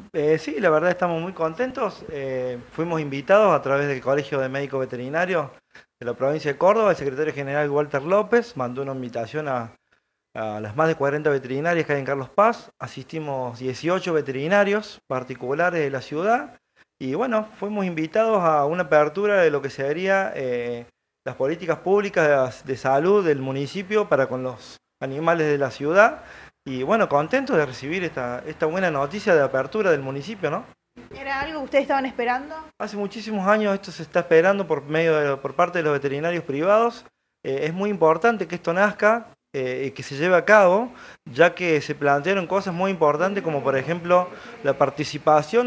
Sí, la verdad estamos muy contentos. Fuimos invitados a través del Colegio de Médicos Veterinarios de la provincia de Córdoba. El secretario general Walter López mandó una invitación a las más de 40 veterinarias que hay en Carlos Paz. Asistimos 18 veterinarios particulares de la ciudad y bueno, fuimos invitados a una apertura de lo que sería las políticas públicas de salud del municipio para con los animales de la ciudad. Y bueno, contentos de recibir esta buena noticia de apertura del municipio, ¿no? ¿Era algo que ustedes estaban esperando? Hace muchísimos años esto se está esperando por parte de los veterinarios privados. Es muy importante que esto nazca y que se lleve a cabo, ya que se plantearon cosas muy importantes como por ejemplo la participación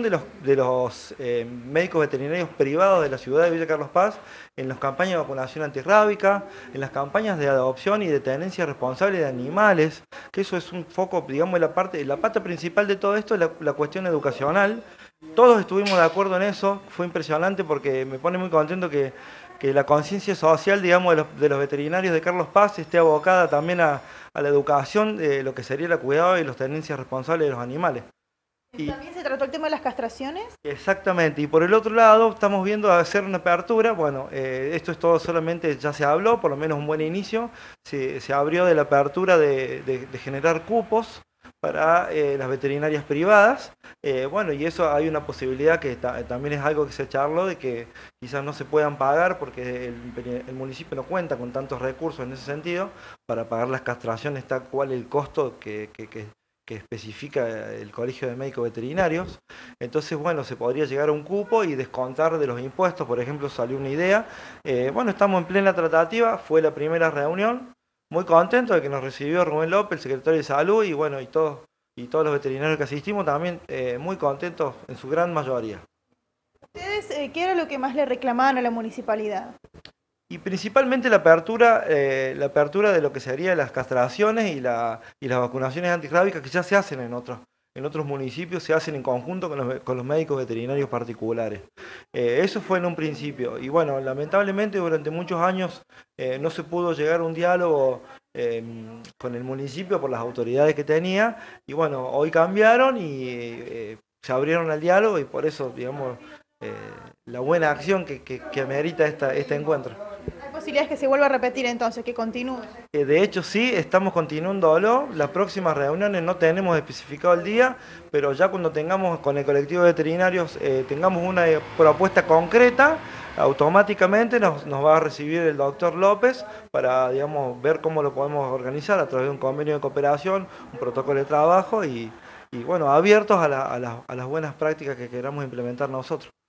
de los médicos veterinarios privados de la ciudad de Villa Carlos Paz en las campañas de vacunación antirrábica, en las campañas de adopción y de tenencia responsable de animales, que eso es un foco, digamos, la pata principal de todo esto es la cuestión educacional. Todos estuvimos de acuerdo en eso, fue impresionante porque me pone muy contento que la conciencia social, digamos, de los veterinarios de Carlos Paz esté abocada también a la educación de lo que sería la cuidado y las tenencias responsables de los animales. Y ¿También se trató el tema de las castraciones? exactamente, y por el otro lado estamos viendo hacer una apertura, bueno, esto es todo solamente, ya se habló, por lo menos un buen inicio, se abrió de la apertura de generar cupos para las veterinarias privadas. Bueno, y eso hay una posibilidad que también es algo que se charló de que quizás no se puedan pagar porque el municipio no cuenta con tantos recursos en ese sentido para pagar las castraciones tal cual el costo que especifica el Colegio de Médicos Veterinarios. Entonces, bueno, se podría llegar a un cupo y descontar de los impuestos, por ejemplo, salió una idea. Bueno, estamos en plena tratativa, fue la primera reunión, muy contento de que nos recibió Rubén López, el secretario de Salud, y bueno, y todos los veterinarios que asistimos también muy contentos en su gran mayoría. ¿Ustedes qué era lo que más le reclamaban a la municipalidad? Y principalmente la apertura de lo que serían las castraciones y las vacunaciones antirrábicas que ya se hacen en otros municipios, se hacen en conjunto con los médicos veterinarios particulares. Eso fue en un principio. Y bueno, lamentablemente durante muchos años no se pudo llegar a un diálogo con el municipio por las autoridades que tenía. Y bueno, hoy cambiaron y se abrieron al diálogo y por eso, digamos, eh, la buena acción que amerita este encuentro. ¿Hay posibilidades que se vuelva a repetir entonces, que continúe? De hecho, sí, estamos continuándolo. Las próximas reuniones no tenemos especificado el día, pero ya cuando tengamos con el colectivo de veterinarios, tengamos una propuesta concreta, automáticamente nos va a recibir el doctor López para, digamos, ver cómo lo podemos organizar a través de un convenio de cooperación, un protocolo de trabajo y bueno, abiertos a las buenas prácticas que queramos implementar nosotros.